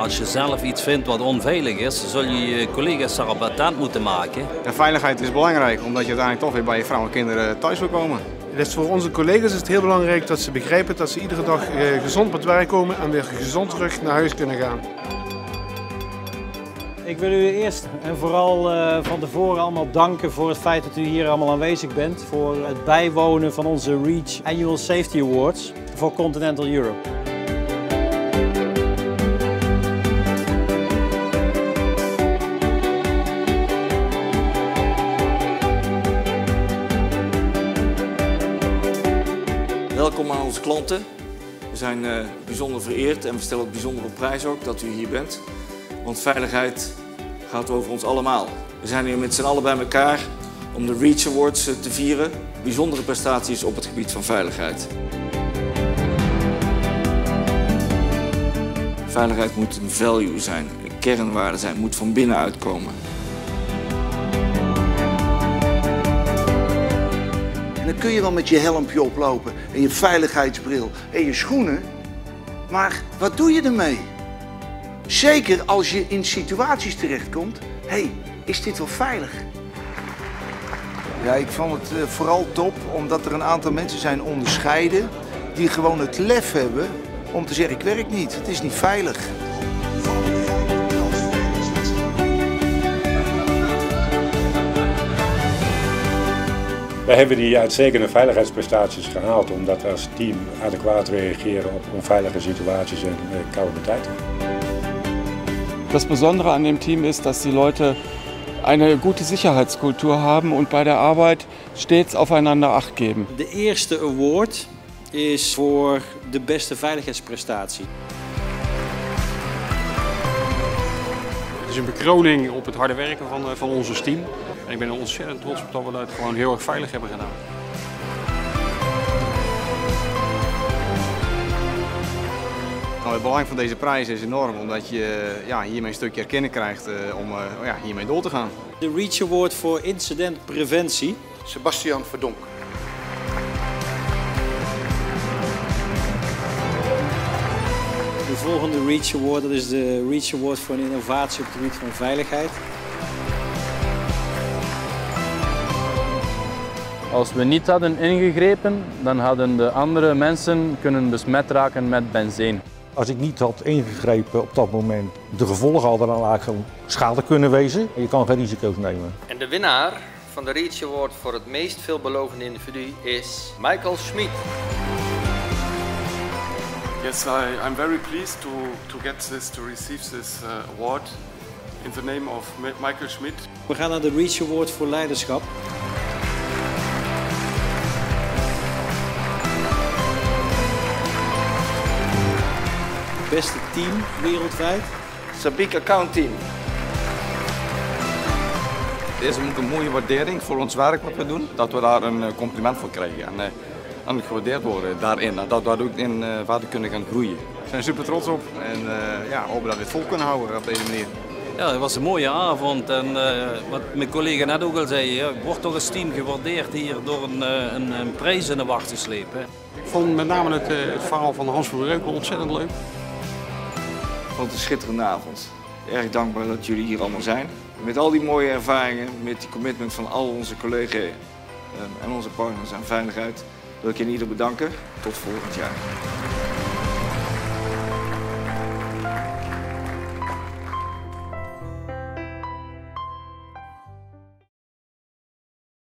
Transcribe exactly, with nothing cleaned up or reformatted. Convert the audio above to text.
als je zelf iets vindt wat onveilig is, zul je je collega's daarop attent moeten maken. Ja, veiligheid is belangrijk, omdat je uiteindelijk toch weer bij je vrouw en kinderen thuis wil komen. Dus voor onze collega's is het heel belangrijk dat ze begrijpen dat ze iedere dag gezond op het werk komen en weer gezond terug naar huis kunnen gaan. Ik wil u eerst en vooral uh, van tevoren allemaal danken voor het feit dat u hier allemaal aanwezig bent. Voor het bijwonen van onze REACH Annual Safety Awards voor Continental Europe. Welkom aan onze klanten. We zijn uh, bijzonder vereerd en we stellen het bijzonder op prijs ook dat u hier bent. Want veiligheid gaat over ons allemaal. We zijn hier met z'n allen bij elkaar om de REACH Awards te vieren. Bijzondere prestaties op het gebied van veiligheid. Veiligheid moet een value zijn, een kernwaarde zijn, moet van binnenuit komen. En dan kun je wel met je helmpje oplopen en je veiligheidsbril en je schoenen. Maar wat doe je ermee? Zeker als je in situaties terechtkomt. Hé, hey, is dit wel veilig? Ja, ik vond het uh, vooral top omdat er een aantal mensen zijn onderscheiden die gewoon het lef hebben om te zeggen ik werk niet, het is niet veilig. Wij hebben die uitstekende veiligheidsprestaties gehaald omdat we als team adequaat reageren op onveilige situaties en uh, calamiteiten. Das Besondere an dem Team ist, dass die Leute eine gute Sicherheitskultur haben und bei der Arbeit stets aufeinander Acht geben. De eerste award is voor de beste veiligheidsprestatie. Het is een bekroning op het harde werken van, van ons team. En ik ben er ontzettend trots op dat we dat gewoon heel erg veilig hebben gedaan. Nou, het belang van deze prijs is enorm, omdat je ja, hiermee een stukje erkenning krijgt uh, om uh, ja, hiermee door te gaan. De REACH Award voor incidentpreventie. Sebastian Verdonk. De volgende REACH Award, dat is de REACH Award voor een innovatie op het gebied van veiligheid. Als we niet hadden ingegrepen, dan hadden de andere mensen kunnen besmet raken met benzine. Als ik niet had ingegrepen op dat moment, de gevolgen hadden dan eigenlijk gewoon schade kunnen wezen. En je kan geen risico's nemen. En de winnaar van de REACH Award voor het meest veelbelovende individu is Michael Schmid. Yes, I, I'm very pleased to, to get this, to receive this uh, award in the name of Michael Schmid. We gaan naar de REACH Award voor leiderschap. Beste team wereldwijd. Sabic Account Team. Deze moet een mooie waardering voor ons werk wat we doen. Dat we daar een compliment voor krijgen en, uh, en gewaardeerd worden daarin. En dat we daar ook in uh, verder kunnen gaan groeien. We zijn super trots op en uh, ja, hopen dat we het vol kunnen houden op deze manier. Ja, het was een mooie avond en uh, wat mijn collega net ook al zei, ja, wordt toch als team gewaardeerd hier door een, een, een prijs in de wacht te slepen. Ik vond met name het, uh, het verhaal van Hans van Breukelen ontzettend leuk. Ik vond het een schitterende avond. Erg dankbaar dat jullie hier allemaal zijn. Met al die mooie ervaringen, met die commitment van al onze collega's en onze partners aan veiligheid, wil ik je ieder bedanken. Tot volgend jaar.